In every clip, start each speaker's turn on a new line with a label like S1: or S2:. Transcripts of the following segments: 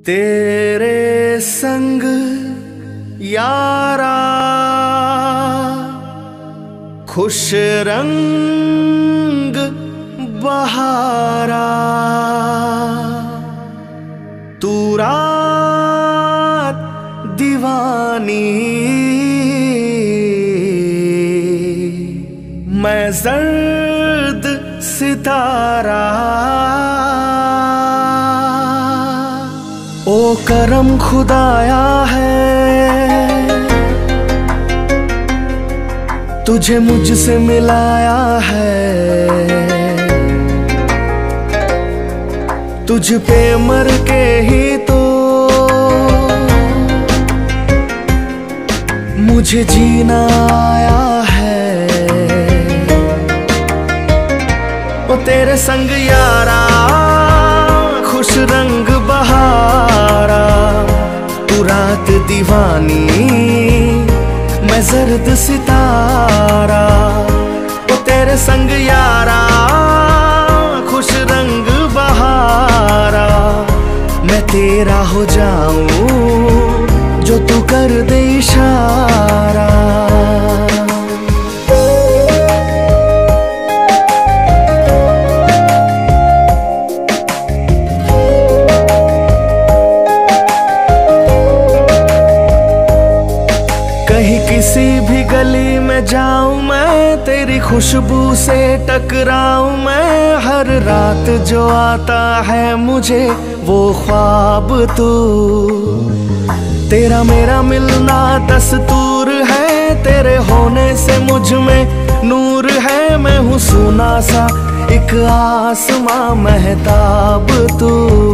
S1: तेरे संग यारा खुश रंग बहारा, तू रात दीवानी मैं जर्द सितारा। ओ करम खुदाया है तुझे मुझसे मिलाया है, तुझ पे मर के ही तो मुझे जीना आया है। ओ तेरे संग यारा खुश रंग बहारा, तू रात दीवानी मैं जर्द सितारा। ओ तेरे संग यारा खुश रंग बहारा, मैं तेरा हो जाऊं जो तू कर दे इशारा। कहीं किसी भी गली में जाऊं मैं, तेरी खुशबू से टकराऊं मैं। हर रात जो आता है मुझे वो ख्वाब तू, तेरा मेरा मिलना दस्तूर है। तेरे होने से मुझ में नूर है, मैं हूँ सूना सा एक आसमां महताब तू।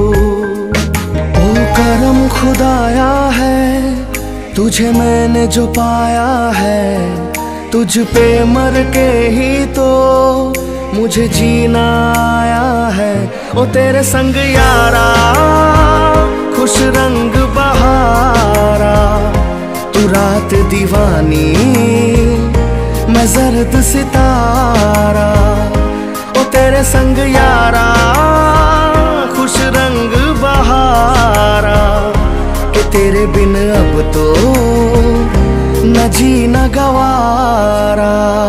S1: ओ करम खुदाया है तुझे मैंने जो पाया है, तुझ पे मर के ही तो मुझे जीना आया है। ओ तेरे संग यारा खुश रंग बहारा, तू रात दीवानी मैं जर्द सितारा। ओ तेरे संग यारा खुश रंग बहारा, कि तेरे बिन अब तो न जीना गवारा।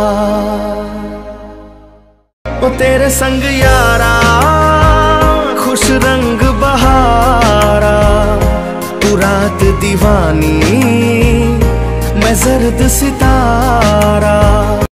S1: ओ तेरे संग यारा खुश रंग बहारा, तू रात दीवानी मैं जर्द सितारा।